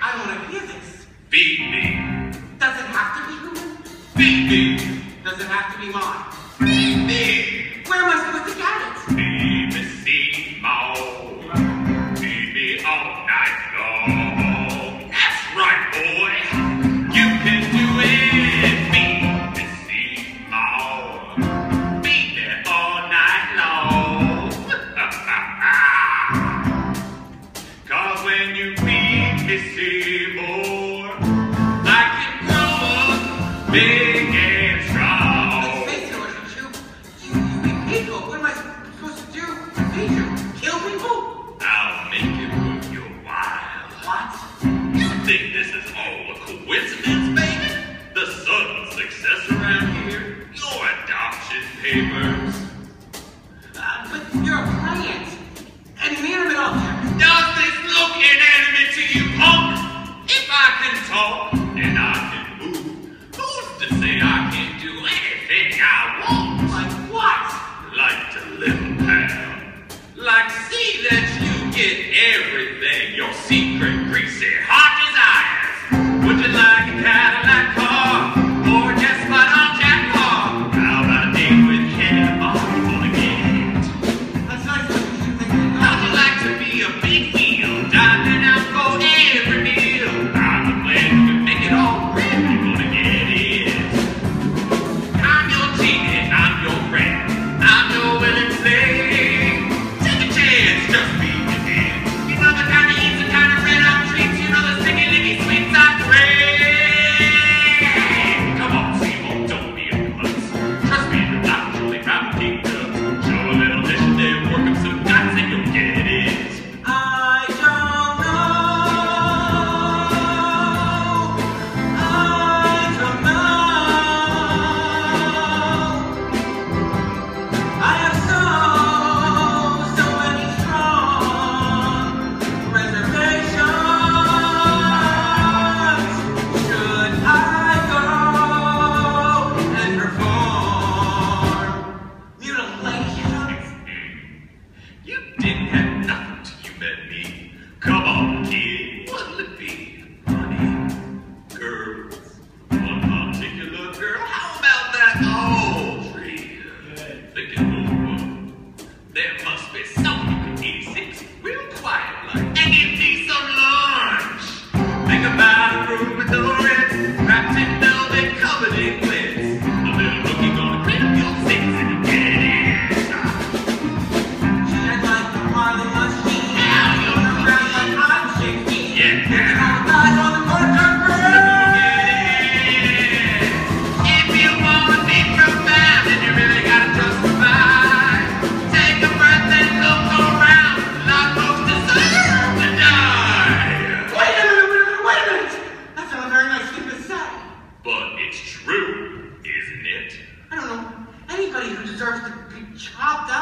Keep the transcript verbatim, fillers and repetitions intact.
I don't want to hear this. Feed me. Does it have to be human? Feed me. Does it have to be mine? Feed me. Where am I supposed to get it? Feed me, Seymour. Feed me all night long. That's right, boy. You can do it. Feed me, Seymour. Feed me all night long. Cause when you feed me, Seymour, I can grow up big and strong. Let's face it, Audrey, you, you, you eat people. What am I supposed to do to feed you? Kill people? I'll make it worth your while. What? You think this is all a coincidence, baby? The sudden success around here? Your adoption papers? Uh, but you're a plant. And inanimate object. Does this look inanimate to you, punk? If I can talk and I can move, who's to say I can do anything I want? Like what? Like to live a pal. Like see that you get everything your secret, greasy, hot desires. Would you like a Cadillac car? Or just what on Jack Paul? How about a date with Hebb? I'm gonna get it. That's nice of you to think of it. How'd you like to be a big wheel, diving out for every meal? I'm the plan to make it all right. You're gonna get it. I'm your genie, I'm your friend, I'm your willing slave. Take a chance, just be with it. You know the kind of eats, the kind of red out treats. You know the sticky, licky sweets I crave. Come on, Seymour, don't be a klutz. Trust me, the doctor truly fabricated up. Show a little dish and then work up some guts and you'll get it. I don't know. I don't know. I have so, so many strong reservations. Should I go and perform mutilations? You didn't have nothing till you met me. Come on, kid. What'll it be? Money, girls, one particular girl. How about that Audrey? Thinking over. There must be something in eighty-six real quiet like. And give me some lunch. Think about a room with no rent, wrapped in velvet, covered in glitz. A little rookie gonna clean up your six and you get it. She had like the Marley machine. Going around like I'm shaking. Yeah. All the guys on the corner If you wanna be profound, then you really gotta justify. Take a breath and look around. A lot of folks deserve to die. Wait a minute, wait a minute, wait a minute! That's not a very nice thing to say. But it's true, isn't it? I don't know anybody who deserves to be chopped up.